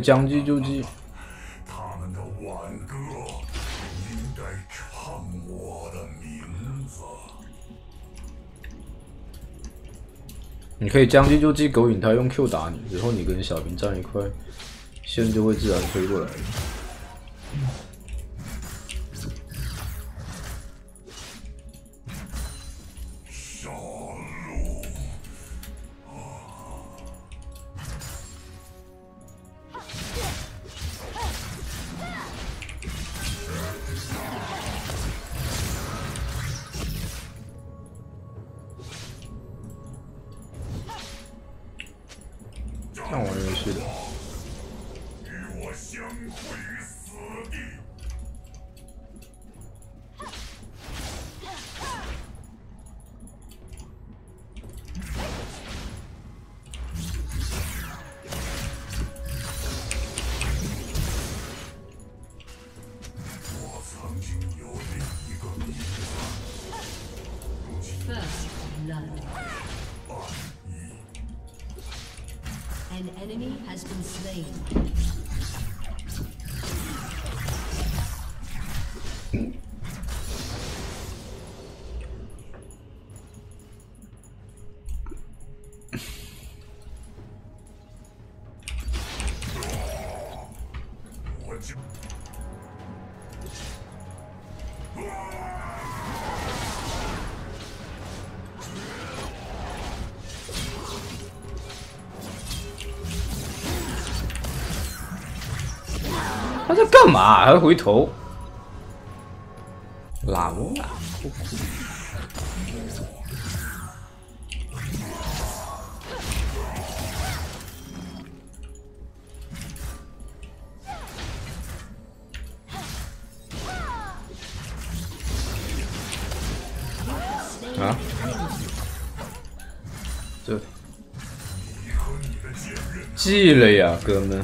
将计就计。 他们的挽歌应该唱我的名字。 你可以将计就计，勾引他用 Q 打你，然后你跟小兵站一块，线就会自然推过来。 杀戮！ 看玩游戏的。 与我相会于死地。我曾经有另一个名字，如今 First blood. 暗意。 An enemy has been slain. 我就。 他在干嘛？还回头？拉我啊！啊！这记了呀，哥们。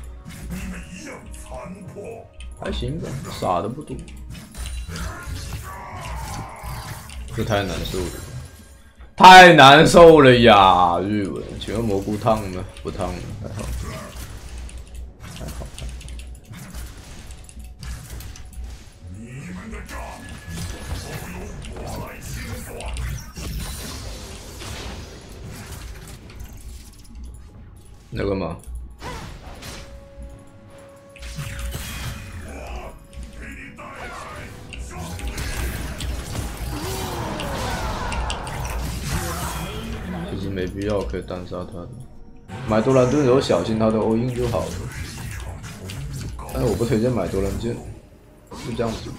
还行吧，傻的不多。这太难受了，太难受了呀！日文，请问蘑菇烫吗？不烫了，还好，还好。 你们的账都由我来清算。 那个嘛。 其实没必要，可以单杀他的。买多兰盾然后小心他的欧印就好了。但是我不推荐买多兰剑，就这样子。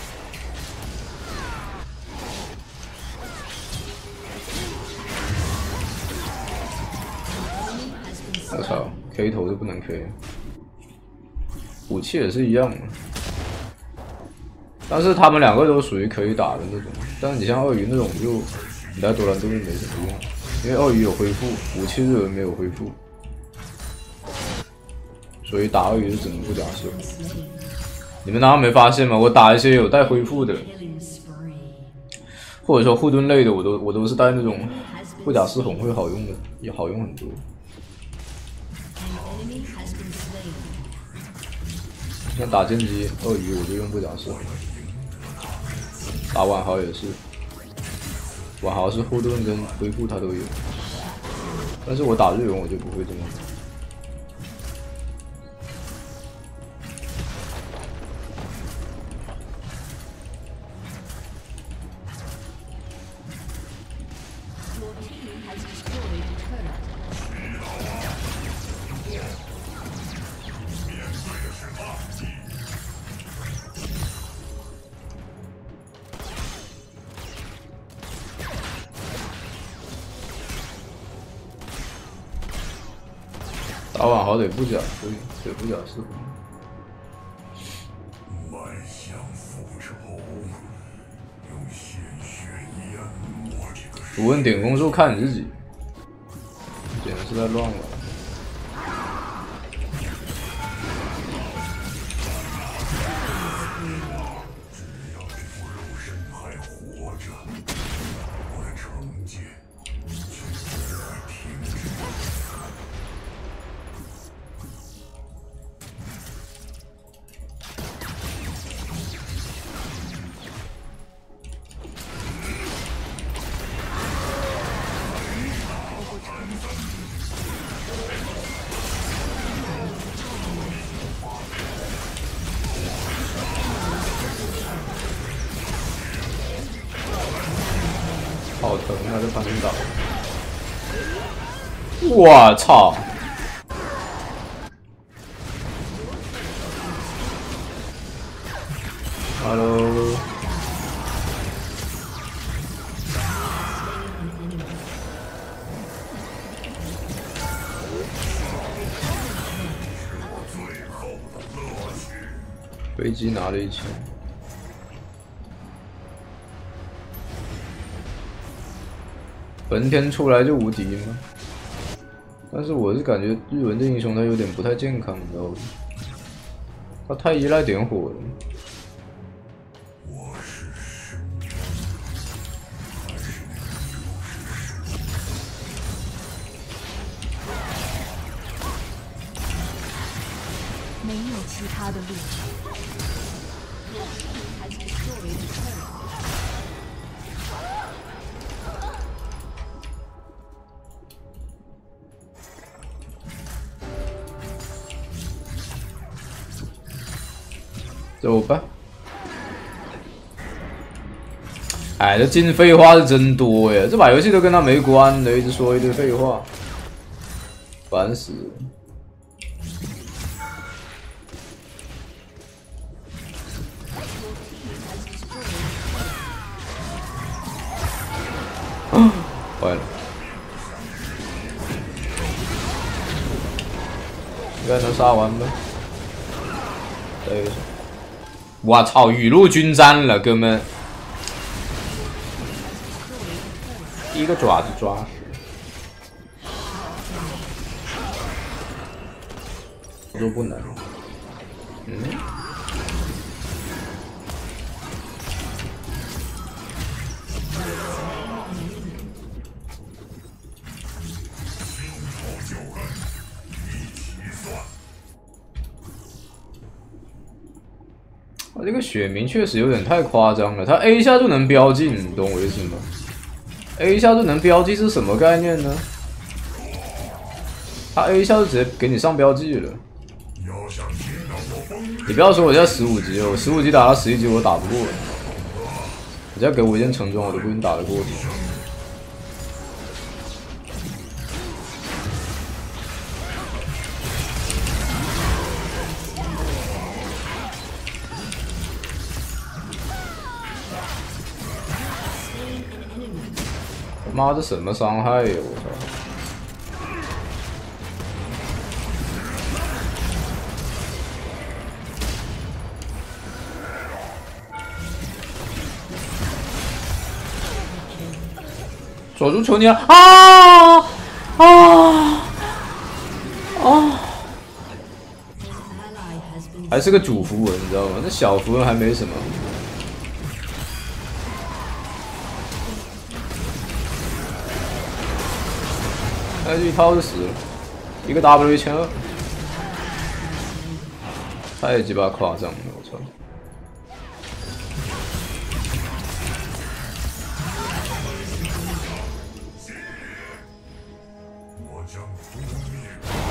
我操 ，K 头就不能 K， 武器也是一样的。 但是他们两个都属于可以打的那种，但是你像鳄鱼那种就，你带多兰盾没什么用，因为鳄鱼有恢复，武器日文没有恢复，所以打鳄鱼就只能不假释。你们难道没发现吗？我打一些有带恢复的，或者说护盾类的，我都是带那种不假释红会好用的，也好用很多。像打剑姬、鳄鱼我就用不假释红。 打婉豪也是，婉豪是护盾跟恢复它都有，但是我打日文我就不会这么打。打婉豪得不假，对，得不假释红。 迈向复仇，用鲜血淹没这个世界。 不问点攻术看你自己，简直是在乱玩。 只要这副肉身还活着，我的惩戒就不会停止。 那就盘倒。我操 ！Hello。 飞机拿了1000，本田出来就无敌吗？但是我是感觉日文这英雄他有点不太健康，你知道吗？他太依赖点火了。 没有其他的路。 走吧。哎，这进废话是真多耶！这把游戏都跟他没关的，一直说一堆废话，烦死了。坏了，应该能杀完吧？对，我操，雨露均沾了，哥们！一个爪子抓死，都不能。嗯。 这个雪明确实有点太夸张了，他 A 一下就能标记，你懂我意思吗 ？A 一下就能标记是什么概念呢？他 A 一下就直接给你上标记了。你不要说我现在15级，我15级打到11级我打不过。你再给我一件橙装，我都不一定打得过你。 妈，这什么伤害呀！我操！锁住求你了啊啊啊！还是个主符文，你知道吗？那小符文还没什么。 那就一套就死了，一个 W1200，太鸡巴夸张了，我操！ 我将诛灭。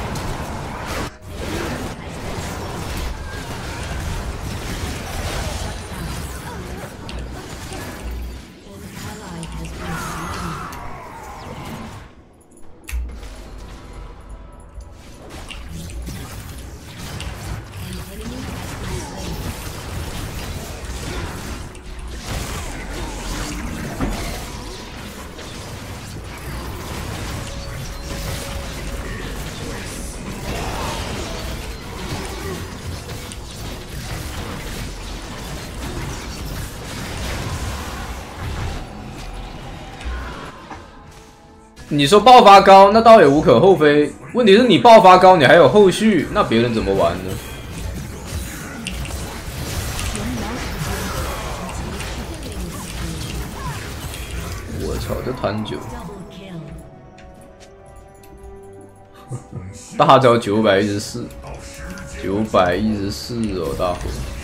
你说爆发高，那倒也无可厚非。问题是你爆发高，你还有后续，那别人怎么玩呢？我操，这贪酒，大招914，914哦，大伙。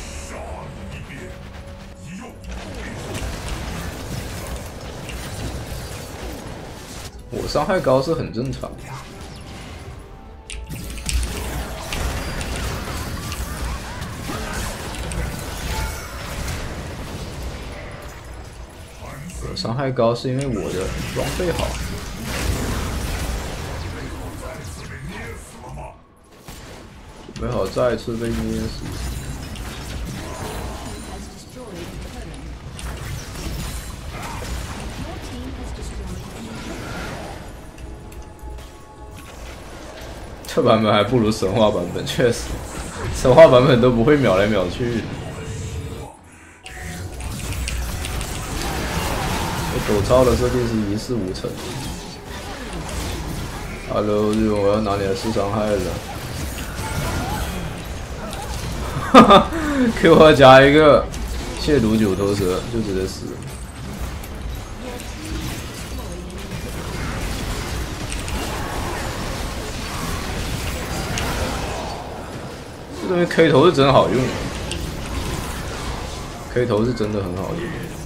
我伤害高是很正常的。 伤害高是因为我的装备好。准备好再次被捏死。这版本还不如神话版本，确实，神话版本都不会秒来秒去。狗超的设定是一事无成。Hello， 日文我要拿你来试伤害了。哈哈 ，Q 和加一个亵渎九头蛇，就直接死了。这东西 K 头是真好用 ，K 头是真的很好用。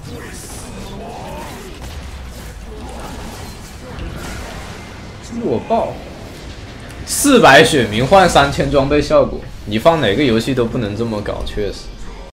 弱爆，400血明换3000装备效果，你放哪个游戏都不能这么搞，确实。